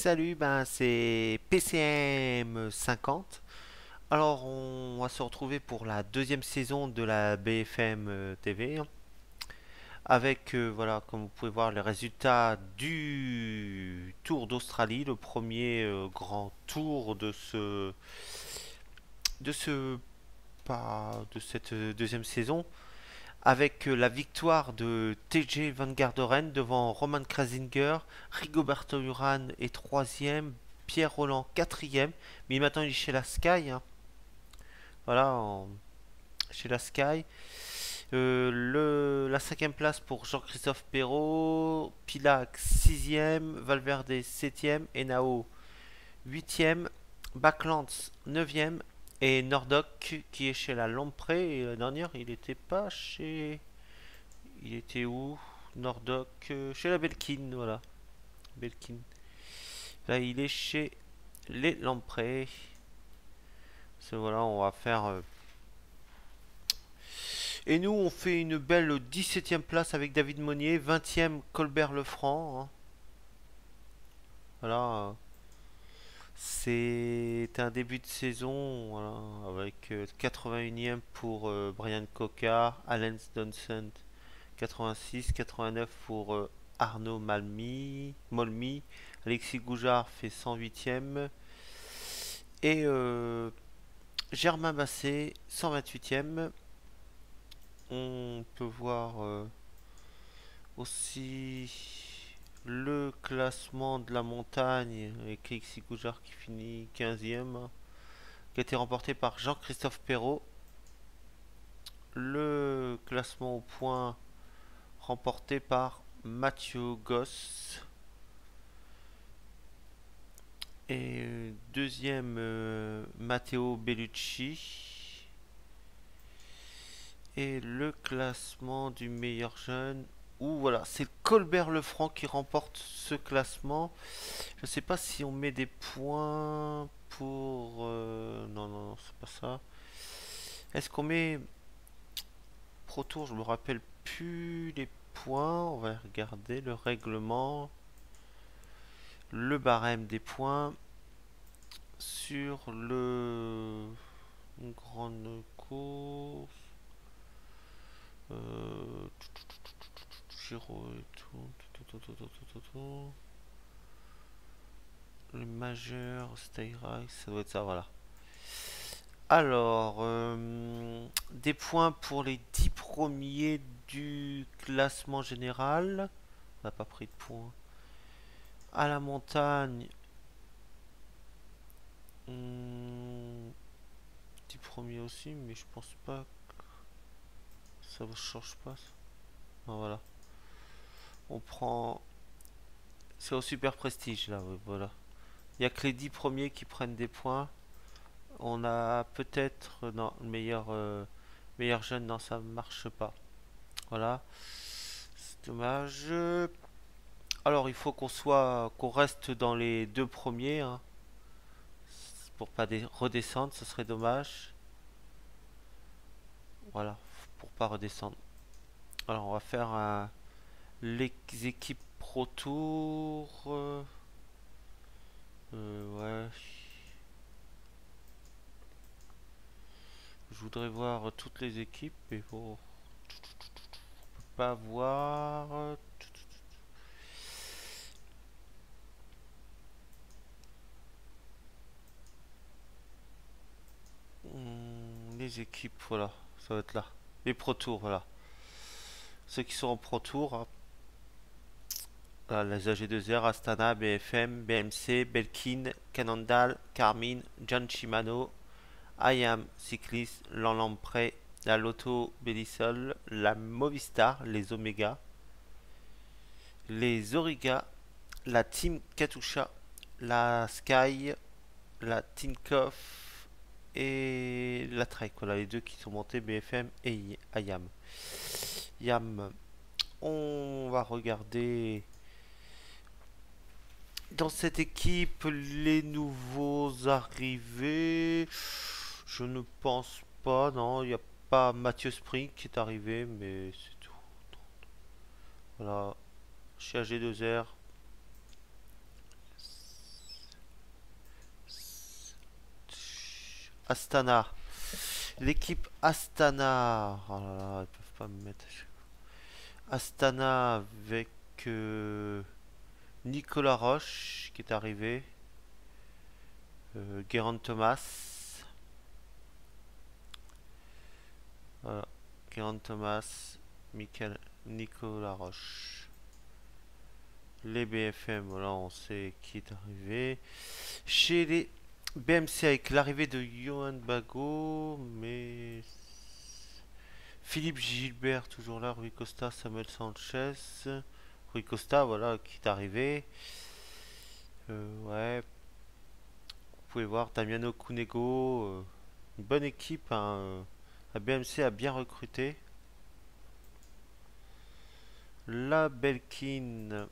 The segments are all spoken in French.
Salut, ben c'est PCM 50. Alors on va se retrouver pour la deuxième saison de la BFM TV, hein, avec voilà, comme vous pouvez voir les résultats du Tour d'Australie, le premier grand tour de ce pas de cette deuxième saison, avec la victoire de TJ Van Garderen devant Roman Krasinger, Rigoberto Urán est troisième, Pierre Roland quatrième, mais maintenant il est chez la Sky, hein. Voilà, chez la Sky. La cinquième place pour Jean-Christophe Perrault, Pilac sixième, Valverde septième, Enao huitième, Backlands neuvième et Nordoc qui est chez la Lompré. Et la dernière, il était pas chez. Il était où? Nordoc, chez la Belkin, voilà. Belkin. Là, il est chez les Lamprey. Voilà, on va faire. Et nous, on fait une belle 17e place avec David Monnier, 20e Colbert Lefranc, hein. Voilà. C'est un début de saison, voilà, avec 81e pour Brian Cocard, Alan Donson 86, 89 pour Arnaud Molmy, Alexis Goujard fait 108e et Germain Basset 128e. On peut voir aussi le classement de la montagne avec Alexis Goujard qui finit 15e, qui a été remporté par Jean-Christophe Perrault. Le classement au point remporté par Mathieu Goss. Et deuxième, Matteo Bellucci. Et le classement du meilleur jeune. Ou voilà, c'est Colbert Lefranc qui remporte ce classement. Je ne sais pas si on met des points pour. Non, non, non, c'est pas ça. Est-ce qu'on met Pro Tour? Je me rappelle plus les points. On va regarder le règlement. Le barème des points sur le une grande course, Giro et tout, le majeur, Stay Race, ça doit être ça, voilà. Alors, des points pour les 10 premiers du classement général. On n'a pas pris de points. À la montagne, 10 premiers aussi, mais je pense pas que ça ne change pas. Ah, voilà. On prend. C'est au super prestige là, ouais, voilà. Il n'y a que les 10 premiers qui prennent des points. On a peut-être. Non, le meilleur jeune, non, ça marche pas. Voilà. C'est dommage. Alors, il faut qu'on reste dans les deux premiers, hein, pour pas redescendre, ce serait dommage. Voilà, pour pas redescendre. Alors, on va faire les équipes Pro Tour. Ouais. Je voudrais voir toutes les équipes, mais bon, pas voir. Les équipes, voilà, ça va être là. Les Pro Tour, voilà. Ceux qui sont en Pro Tour, hein. Voilà, les AG2R, Astana, BFM, BMC, Belkin, Cannondale, Carmine, John Shimano, IAM Cyclist, Lanlampre, la Lotto Belisol, la Movistar, les Omega, les Origa, la Team Katusha, la Sky, la Tinkoff et la Trek. Voilà les deux qui sont montés, BFM et IAM. IAM. On va regarder dans cette équipe les nouveaux arrivés. Je ne pense pas, non, il n'y a pas Mathieu Spring qui est arrivé, mais c'est tout. Voilà, chez AG2R, Astana. L'équipe Astana. Oh là là, ils peuvent pas me mettre. Astana avec Nicolas Roche qui est arrivé. Geraint Thomas. Voilà. Geraint Thomas. Nicolas Roche. Les BFM, voilà, on sait qui est arrivé. Chez les BMC avec l'arrivée de Johan Bago, mais Philippe Gilbert toujours là, Rui Costa, Samuel Sanchez, Rui Costa, voilà, qui est arrivé. Ouais, vous pouvez voir Damiano Cunego, une bonne équipe, hein, la BMC a bien recruté. La Belkin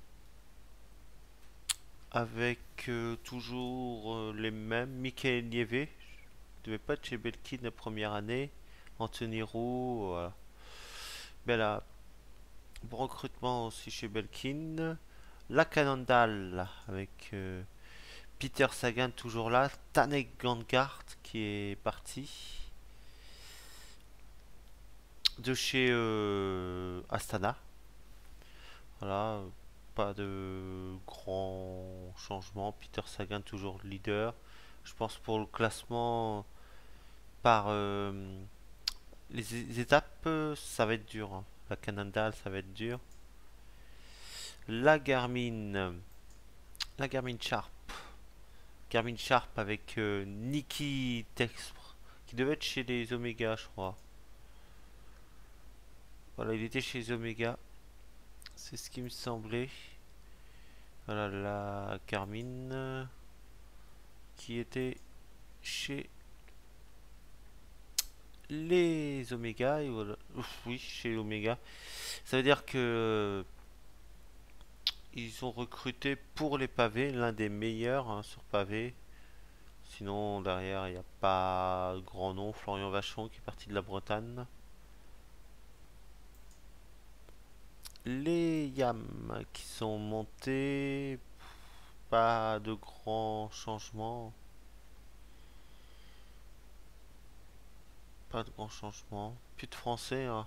avec toujours les mêmes, Michael Nieve, devait pas être chez Belkin la première année. Anthony Roux, voilà. Bella, bon recrutement aussi chez Belkin. La Cannondale avec Peter Sagan toujours là. Tanek Gangart qui est parti de chez Astana. Voilà, pas de grands changements. Peter Sagan toujours leader. Je pense pour le classement par les étapes, ça va être dur, hein. La Cannondale, ça va être dur. La Garmin. La Garmin Sharp. Garmin Sharp avec Niki Texpr. Qui devait être chez les Omega, je crois. Voilà, il était chez les Omega. C'est ce qui me semblait. Voilà, la Garmin. Qui était chez les Omega. Et voilà. Ouf, oui, chez Omega. Ça veut dire que ils ont recruté pour les pavés l'un des meilleurs, hein, sur pavé. Sinon, derrière, il n'y a pas grand nom. Florian Vachon qui est parti de la Bretagne. Les Yam qui sont montés. Pas de grands changements. Pas de grands changements. Plus de français, hein,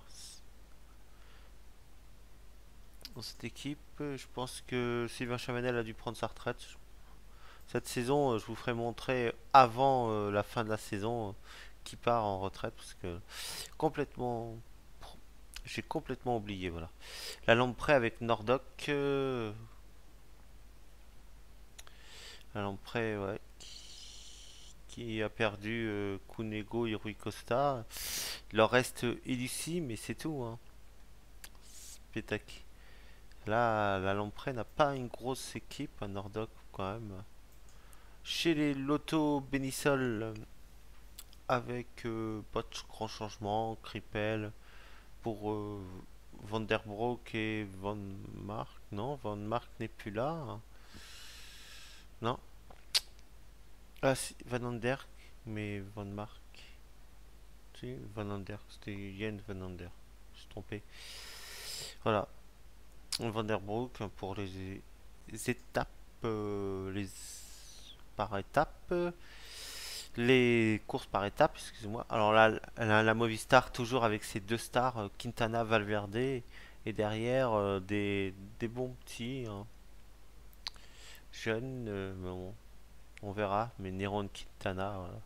dans cette équipe. Je pense que Sylvain Chavanel a dû prendre sa retraite. Cette saison, je vous ferai montrer avant la fin de la saison qui part en retraite parce que complètement, j'ai complètement oublié. Voilà. La Lamprey avec Nordoc. La Lamprey, ouais, qui a perdu Cunego et Rui Costa. Il leur reste Elussi, mais c'est tout, hein. Pétac. Là, la Lamprey n'a pas une grosse équipe, un Nordoc quand même. Chez les Lotto Benisol, avec pas de grand changement, Krippel pour Van der Broek et Van Mark. Non, Van Mark n'est plus là, hein. Non. Ah, si, Van Ander, mais Van Mark. Si, Van Ander, c'était Yen Van Ander. Je suis trompé. Voilà. Van der Broek pour les étapes, les par étapes, les courses par étapes, excusez-moi. Alors là, la Movistar toujours avec ses deux stars, Quintana, Valverde, et derrière des bons petits, hein, jeunes, mais on verra. Mais Neron, Quintana, voilà.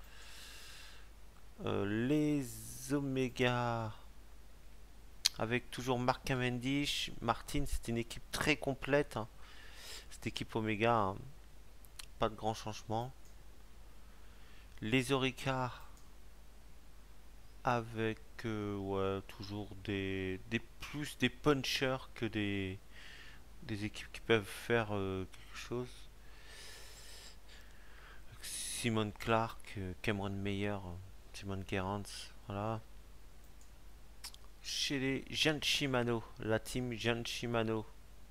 Les Omega avec toujours Mark Cavendish, Martin, c'est une équipe très complète, hein. Cette équipe Omega, hein, pas de grands changements. Les Orica avec ouais, toujours des plus des punchers que des équipes qui peuvent faire quelque chose. Simon Clark, Cameron Meyer, Simon Gerrans, voilà. Chez les Gian Shimano, la team Gian Shimano,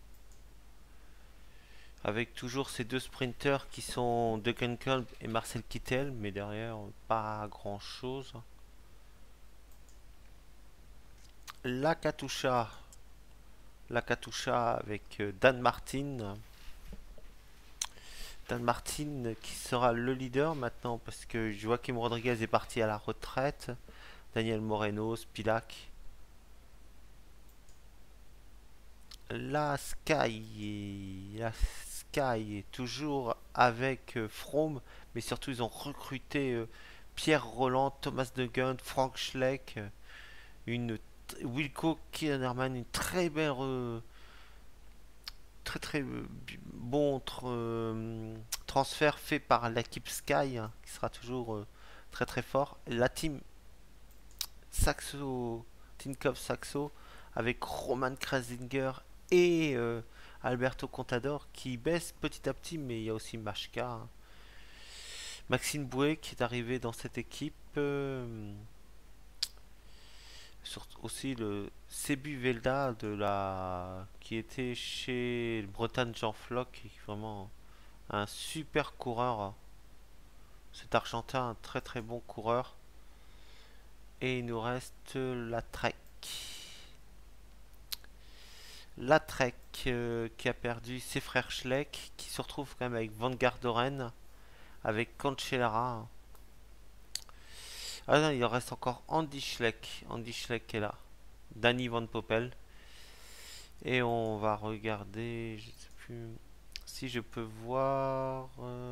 avec toujours ces deux sprinters qui sont Duncan Kolb et Marcel Kittel, mais derrière pas grand chose. La Katusha, la Katusha avec Dan Martin, Dan Martin qui sera le leader maintenant parce que Joaquim Rodriguez est parti à la retraite. Daniel Moreno, Spilak. La Sky est toujours avec Froome, mais surtout ils ont recruté Pierre Roland, Thomas De Gendt, Frank Schleck, une Wilco Kiernerman, une très belle, bon transfert fait par l'équipe Sky, hein, qui sera toujours très très fort. La team Saxo, Tinkoff Saxo, avec Roman Krasinger et Alberto Contador qui baisse petit à petit, mais il y a aussi Machka, hein. Maxime Bouet qui est arrivé dans cette équipe. Aussi le Sebu Velda qui était chez le Bretagne Jean Floch, qui est vraiment un super coureur. Cet Argentin, un très très bon coureur. Et il nous reste la Trek. La Trek qui a perdu ses frères Schleck, qui se retrouve quand même avec Van Garderen, avec Cancellara. Ah non, il reste encore Andy Schleck. Andy Schleck est là. Danny Van Poppel. Et on va regarder, je sais plus si je peux voir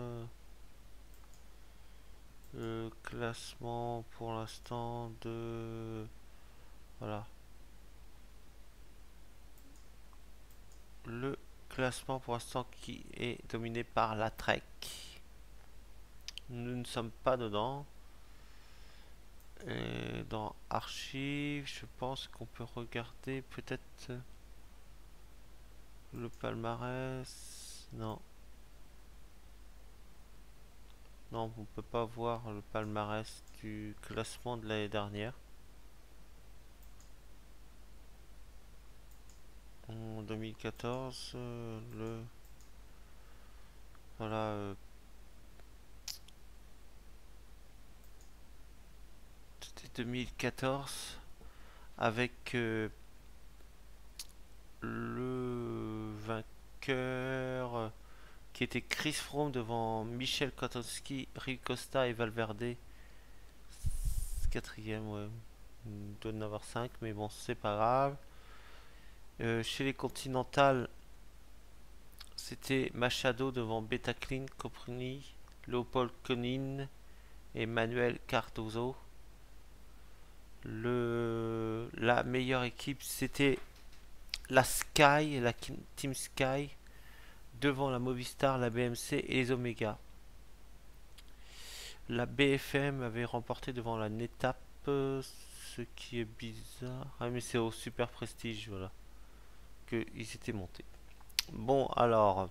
le classement pour l'instant de... Voilà. Le classement pour l'instant qui est dominé par la Trek. Nous ne sommes pas dedans. Et dans Archives, je pense qu'on peut regarder peut-être le palmarès. Non. Non, on peut pas voir le palmarès du classement de l'année dernière. En 2014, voilà, c'était 2014 avec le vainqueur qui était Chris Froome devant Michel Kotowski, Rui Costa et Valverde. Quatrième, ouais. Il doit en avoir 5, mais bon, c'est pas grave. Chez les Continentales, c'était Machado devant Betaclin, Coprini, Leopold Konin et Manuel Cardozo. La meilleure équipe, c'était la Sky, la Team Sky, devant la Movistar, la BMC et les Omega. La BFM avait remporté devant la NETAP, ce qui est bizarre. Ah, mais c'est au Super Prestige, voilà, qu'ils étaient montés. Bon, alors,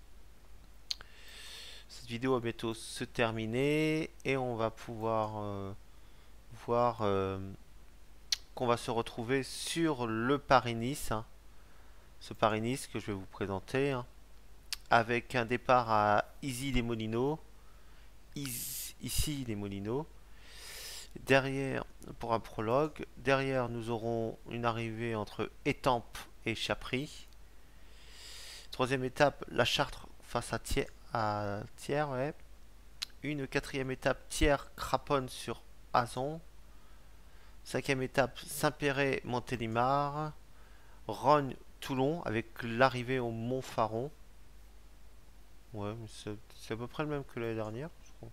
cette vidéo va bientôt se terminer et on va pouvoir voir qu'on va se retrouver sur le Paris-Nice, hein. Ce Paris-Nice que je vais vous présenter, hein, avec un départ à Issy les Moulineaux, ici les Moulineaux. Derrière, pour un prologue, derrière nous aurons une arrivée entre Étampes et Chapry. Troisième étape, la Chartre face à Thiers, ouais. Une quatrième étape, Thiers-Craponne sur Azon. Cinquième étape, Saint-Péret-Montélimar. Rogne-Toulon avec l'arrivée au Mont-Faron. Ouais, mais c'est à peu près le même que l'année dernière, je crois.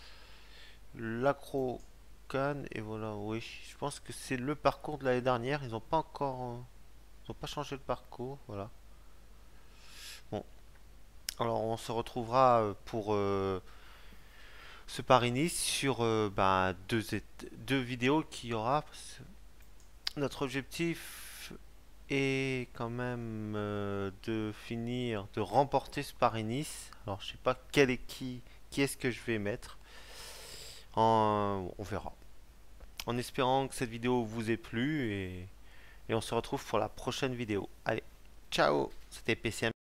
L'Acro Cannes, et voilà, oui. Je pense que c'est le parcours de l'année dernière. Ils n'ont pas encore. Ils n'ont pas changé le parcours, voilà. Bon. Alors on se retrouvera pour ce Paris-Nice sur deux vidéos qu'il y aura. Notre objectif est quand même de finir, de remporter ce Paris-Nice. Alors je sais pas qui est-ce que je vais mettre. On verra. En espérant que cette vidéo vous ait plu et on se retrouve pour la prochaine vidéo. Allez, ciao, c'était PCM.